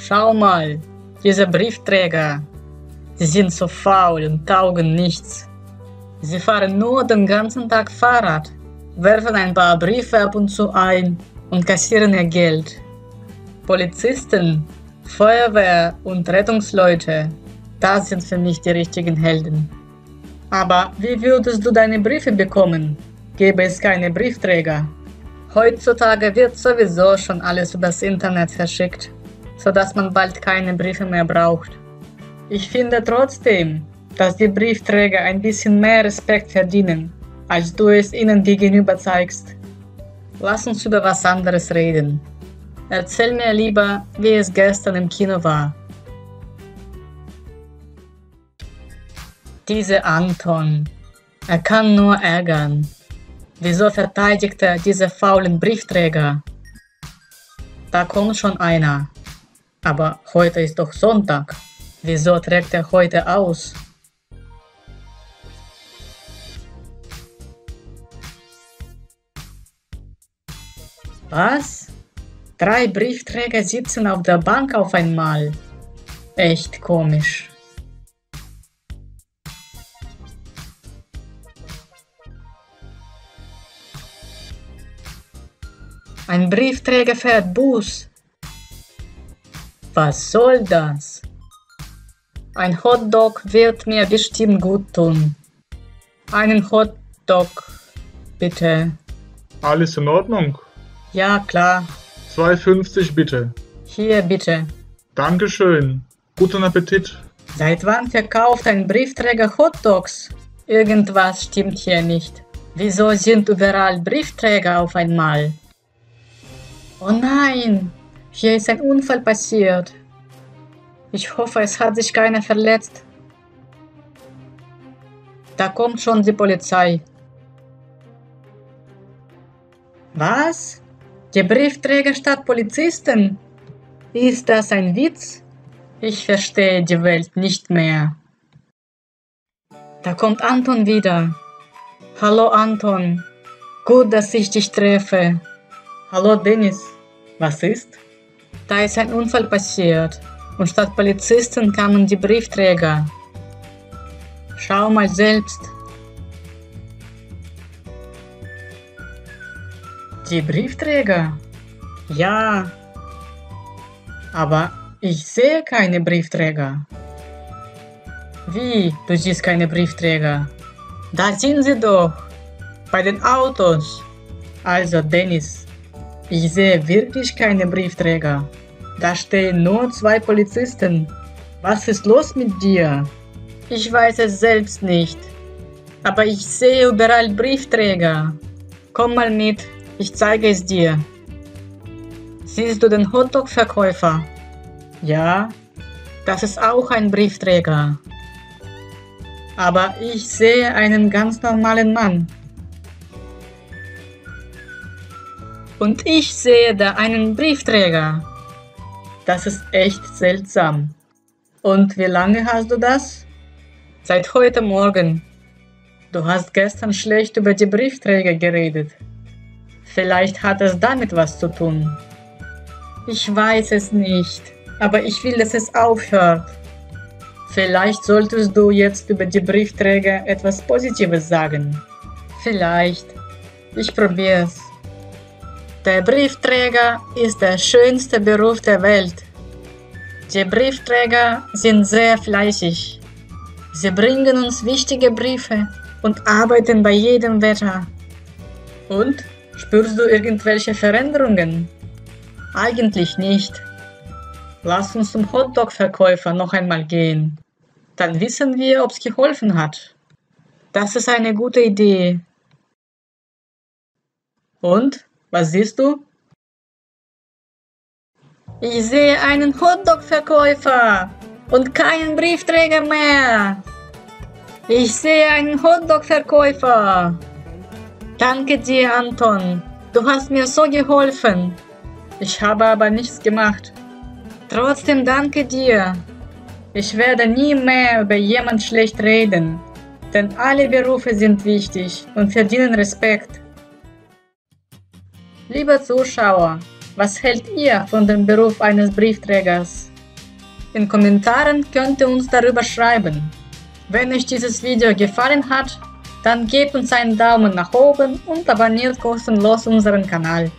Schau mal, diese Briefträger. Sie sind so faul und taugen nichts. Sie fahren nur den ganzen Tag Fahrrad, werfen ein paar Briefe ab und zu ein und kassieren ihr Geld. Polizisten, Feuerwehr und Rettungsleute, das sind für mich die richtigen Helden. Aber wie würdest du deine Briefe bekommen? Gäbe es keine Briefträger? Heutzutage wird sowieso schon alles übers Internet verschickt, sodass man bald keine Briefe mehr braucht. Ich finde trotzdem, dass die Briefträger ein bisschen mehr Respekt verdienen, als du es ihnen gegenüber zeigst. Lass uns über was anderes reden. Erzähl mir lieber, wie es gestern im Kino war. Dieser Anton, er kann nur ärgern. Wieso verteidigt er diese faulen Briefträger? Da kommt schon einer. Aber heute ist doch Sonntag. Wieso trägt er heute aus? Was? 3 Briefträger sitzen auf der Bank auf einmal. Echt komisch. Ein Briefträger fährt Bus. Was soll das? Ein Hotdog wird mir bestimmt gut tun. Einen Hotdog, bitte. Alles in Ordnung? Ja, klar. 2,50 bitte. Hier, bitte. Dankeschön. Guten Appetit. Seit wann verkauft ein Briefträger Hotdogs? Irgendwas stimmt hier nicht. Wieso sind überall Briefträger auf einmal? Oh nein, hier ist ein Unfall passiert. Ich hoffe, es hat sich keiner verletzt. Da kommt schon die Polizei. Was? Die Briefträger statt Polizisten? Ist das ein Witz? Ich verstehe die Welt nicht mehr. Da kommt Anton wieder. Hallo Anton. Gut, dass ich dich treffe. Hallo Dennis. Was ist? Da ist ein Unfall passiert. Und statt Polizisten kamen die Briefträger. Schau mal selbst. Die Briefträger? Ja. Aber ich sehe keine Briefträger. Wie? Du siehst keine Briefträger? Da sind sie doch. Bei den Autos. Also Dennis, ich sehe wirklich keine Briefträger. Da stehen nur 2 Polizisten. Was ist los mit dir? Ich weiß es selbst nicht. Aber ich sehe überall Briefträger. Komm mal mit, ich zeige es dir. Siehst du den Hotdog-Verkäufer? Ja, das ist auch ein Briefträger. Aber ich sehe einen ganz normalen Mann. Und ich sehe da einen Briefträger. Das ist echt seltsam. Und wie lange hast du das? Seit heute Morgen. Du hast gestern schlecht über die Briefträger geredet. Vielleicht hat es damit was zu tun. Ich weiß es nicht, aber ich will, dass es aufhört. Vielleicht solltest du jetzt über die Briefträger etwas Positives sagen. Vielleicht. Ich probier's. Der Briefträger ist der schönste Beruf der Welt. Die Briefträger sind sehr fleißig. Sie bringen uns wichtige Briefe und arbeiten bei jedem Wetter. Und? Spürst du irgendwelche Veränderungen? Eigentlich nicht. Lass uns zum Hotdog-Verkäufer noch einmal gehen. Dann wissen wir, ob es geholfen hat. Das ist eine gute Idee. Und? Was siehst du? Ich sehe einen Hotdog-Verkäufer und keinen Briefträger mehr. Ich sehe einen Hotdog-Verkäufer. Danke dir, Anton. Du hast mir so geholfen. Ich habe aber nichts gemacht. Trotzdem danke dir. Ich werde nie mehr über jemand schlecht reden, denn alle Berufe sind wichtig und verdienen Respekt. Lieber Zuschauer, was hält ihr von dem Beruf eines Briefträgers? den Kommentaren könnt ihr uns darüber schreiben. Wenn euch dieses Video gefallen hat, dann gebt uns einen Daumen nach oben und abonniert kostenlos unseren Kanal.